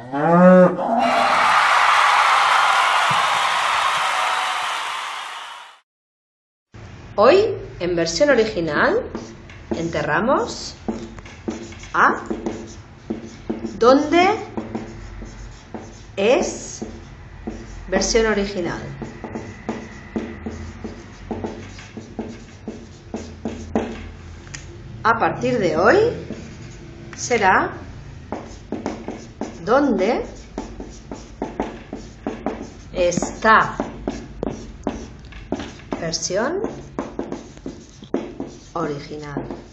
Hoy, en versión original, enterramos a ¿dónde es versión original? A partir de hoy será ¿dónde está versión original?